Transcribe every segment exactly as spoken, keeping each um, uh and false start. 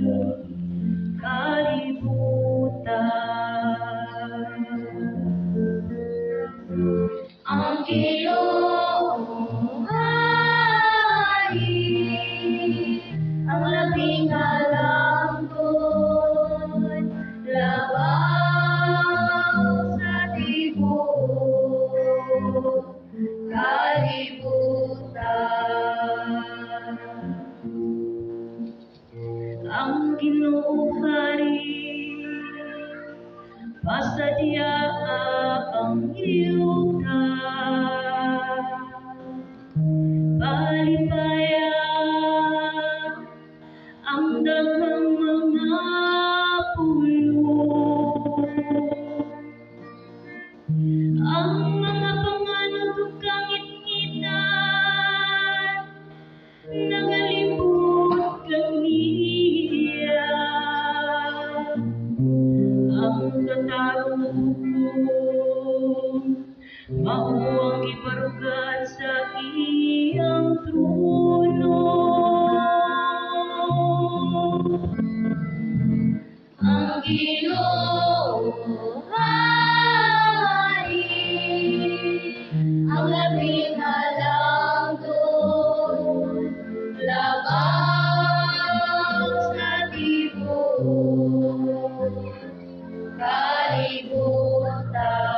Ang Ginoong Hari, ang labing halangdon, labaw sa tibok kalibutan. Ang Ginoong Hari, pasadya ang yuta, palipaya ang daghang mga pulong, ang mga panganod ug kangit-ngitan nagalibot kaniya. Ang katarong mao ang ibarugan sa iyang trono. Ang Ginoong Hari, ang labing halangdon, labaw sa tibok kalibutan.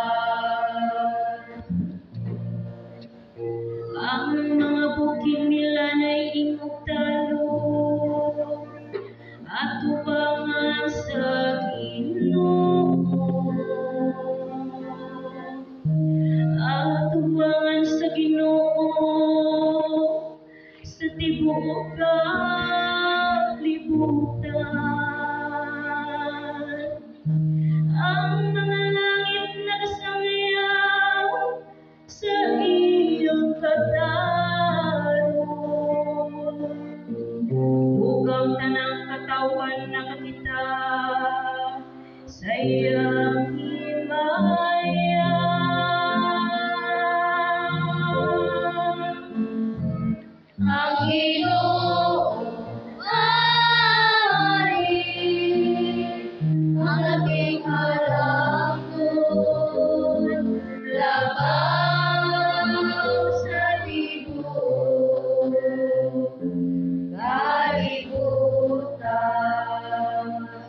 Ang mga bukid nila na'y ingog talong at tubangan sa Ginoo, at tubangan sa Ginoo sa tibuok kalibutan. Ang mga langit nakasangayaw sa iyong katarong, ug ang tanang katawan nakakita sa iyang himaya. Ang Ginoong Hari, ang labing halangdon, labaw sa tibok kalibutan.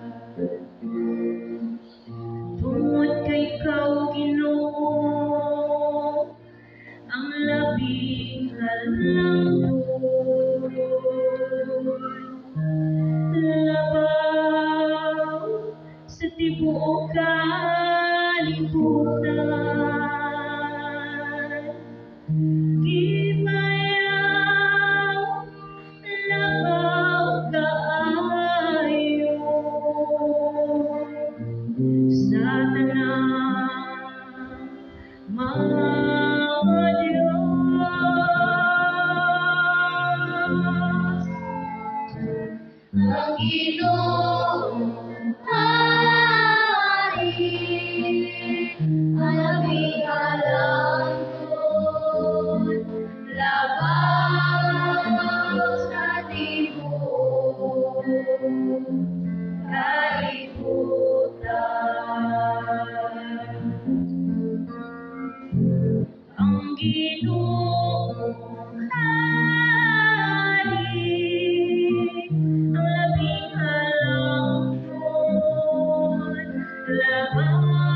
Tungod kay ikaw, Ginoo, ang labing halangdon, labaw sa tibuok kalibutan. Gimayaw, labaw kaayo sa tanang mga Diyos. Ang Ginoong Hari, ang labing halangdon, labaw sa tibok kalibutan. Ang Ginoong Hari, ang labing halangdon, labaw